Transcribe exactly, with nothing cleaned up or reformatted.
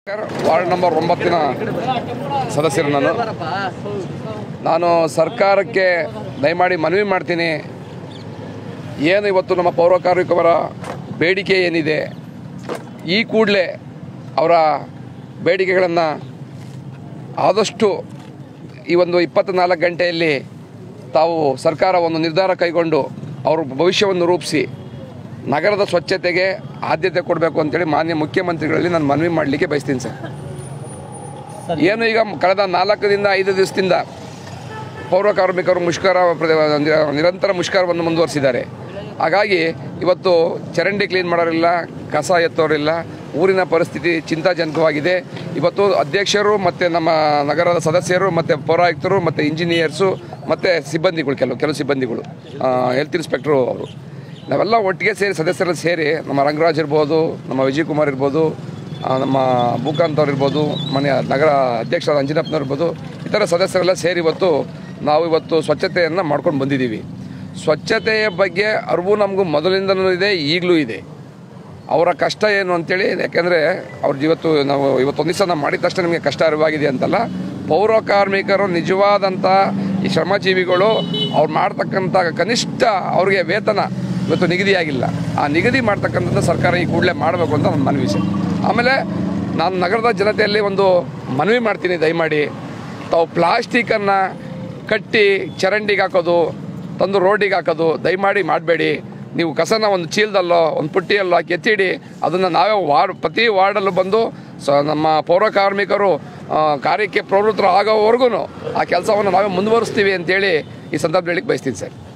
Ward number ಒಂಬತ್ತಿನ ಸದಸ್ಯರು ನಾನು ನಾನು ಸರ್ಕಾರಕ್ಕೆ ದಯಮಾಡಿ ಮನವಿ ಮಾಡ್ತೀನಿ. ಏನು ಇವತ್ತು ನಮ್ಮ ಪೌರ ಕಾರ್ಮಿಕರ ಬೇಡಿಕೆ ಏನಿದೆ, ಈ ಕೂಡಲೇ ಅವರ ಬೇಡಿಕೆಗಳನ್ನು ಆದಷ್ಟು ಈ ಒಂದು ಇಪ್ಪತ್ತ್ನಾಲ್ಕು ಗಂಟೆಯಲ್ಲಿ ತಾವು ಸರ್ಕಾರ ಒಂದು ನಿರ್ಧಾರ ಕೈಗೊಂಡು ಅವ್ರ ಭವಿಷ್ಯವನ್ನು ರೂಪಿಸಿ ನಗರದ ಸ್ವಚ್ಛತೆಗೆ ಆದ್ಯತೆ ಕೊಡಬೇಕು ಅಂತೇಳಿ ಮಾನ್ಯ ಮುಖ್ಯಮಂತ್ರಿಗಳಲ್ಲಿ ನಾನು ಮನವಿ ಮಾಡಲಿಕ್ಕೆ ಬಯಸ್ತೀನಿ ಸರ್. ಏನು ಈಗ ಕಳೆದ ನಾಲ್ಕರಿಂದ ಐದು ದಿವಸದಿಂದ ಪೌರ ಕಾರ್ಮಿಕರು ಮುಷ್ಕರ ನಿರಂತರ ಮುಷ್ಕರವನ್ನು ಮುಂದುವರಿಸಿದ್ದಾರೆ. ಹಾಗಾಗಿ ಇವತ್ತು ಚರಂಡಿ ಕ್ಲೀನ್ ಮಾಡೋರಿಲ್ಲ, ಕಸ ಎತ್ತೋರಿಲ್ಲ, ಊರಿನ ಪರಿಸ್ಥಿತಿ ಚಿಂತಾಜನಕವಾಗಿದೆ. ಇವತ್ತು ಅಧ್ಯಕ್ಷರು ಮತ್ತು ನಮ್ಮ ನಗರದ ಸದಸ್ಯರು ಮತ್ತು ಪೌರಾಯುಕ್ತರು ಮತ್ತು ಇಂಜಿನಿಯರ್ಸು ಮತ್ತು ಸಿಬ್ಬಂದಿಗಳು ಕೆಲವು ಕೆಲವು ಸಿಬ್ಬಂದಿಗಳು ಹೆಲ್ತ್ ಇನ್ಸ್ಪೆಕ್ಟ್ರು ಅವರು ನಾವೆಲ್ಲ ಒಟ್ಟಿಗೆ ಸೇರಿ ಸದಸ್ಯರಲ್ಲಿ ಸೇರಿ ನಮ್ಮ ರಂಗರಾಜ್ ಇರ್ಬೋದು, ನಮ್ಮ ವಿಜಯ್ ಕುಮಾರ್ ಇರ್ಬೋದು, ನಮ್ಮ ಭೂಕಾಂತ್ ಅವ್ರು ಇರ್ಬೋದು, ಮನೆಯ ನಗರ ಅಧ್ಯಕ್ಷರಾದ ಅಂಜನಪ್ಪನವ್ರು ಇರ್ಬೋದು, ಇತರ ಸದಸ್ಯರೆಲ್ಲ ಸೇರಿ ಇವತ್ತು ನಾವು ಇವತ್ತು ಸ್ವಚ್ಛತೆಯನ್ನು ಮಾಡ್ಕೊಂಡು ಬಂದಿದ್ದೀವಿ. ಸ್ವಚ್ಛತೆಯ ಬಗ್ಗೆ ಅರಿವು ನಮಗೂ ಮೊದಲಿಂದಲೂ ಇದೆ, ಈಗಲೂ ಇದೆ. ಅವರ ಕಷ್ಟ ಏನು ಅಂತೇಳಿ, ಯಾಕೆಂದರೆ ಅವ್ರದ್ದು ಇವತ್ತು ನಾವು ಇವತ್ತೊಂದು ದಿವಸ ನಾವು ಮಾಡಿದ ತಕ್ಷಣ ನಿಮಗೆ ಕಷ್ಟ ಅರಿವಾಗಿದೆ ಅಂತಲ್ಲ, ಪೌರ ಕಾರ್ಮಿಕರು ನಿಜವಾದಂಥ ಈ ಶ್ರಮಜೀವಿಗಳು ಅವ್ರು ಮಾಡ್ತಕ್ಕಂಥ ಕನಿಷ್ಠ ಅವ್ರಿಗೆ ವೇತನ ಇವತ್ತು ನಿಗದಿಯಾಗಿಲ್ಲ. ಆ ನಿಗದಿ ಮಾಡ್ತಕ್ಕಂಥದ್ದು ಸರ್ಕಾರ ಈ ಕೂಡಲೇ ಮಾಡಬೇಕು ಅಂತ ನನ್ನ ಮನವಿ ಸರ್. ಆಮೇಲೆ ನಾನು ನಗರದ ಜನತೆಯಲ್ಲಿ ಒಂದು ಮನವಿ ಮಾಡ್ತೀನಿ, ದಯಮಾಡಿ ತಾವು ಪ್ಲಾಸ್ಟಿಕ್ಕನ್ನು ಕಟ್ಟಿ ಚರಂಡಿಗೆ ಹಾಕೋದು, ತಂದು ರೋಡಿಗೆ ಹಾಕೋದು ದಯಮಾಡಿ ಮಾಡಬೇಡಿ. ನೀವು ಕಸನ ಒಂದು ಚೀಲದಲ್ಲೋ ಒಂದು ಪುಟ್ಟಿಯಲ್ಲೋ ಹಾಕಿ ಎತ್ತಿಡಿ. ಅದನ್ನು ನಾವೇ ವಾರ್ಡ್ ಪ್ರತಿ ವಾರ್ಡಲ್ಲೂ ಬಂದು ಸ ನಮ್ಮ ಪೌರ ಕಾರ್ಮಿಕರು ಕಾರ್ಯಕ್ಕೆ ಪ್ರವೃತ್ತರು ಆಗೋವರೆಗೂ ಆ ಕೆಲಸವನ್ನು ನಾವೇ ಮುಂದುವರಿಸ್ತೀವಿ ಅಂತೇಳಿ ಈ ಸಂದರ್ಭದಲ್ಲಿ ಬಯಸ್ತೀನಿ ಸರ್.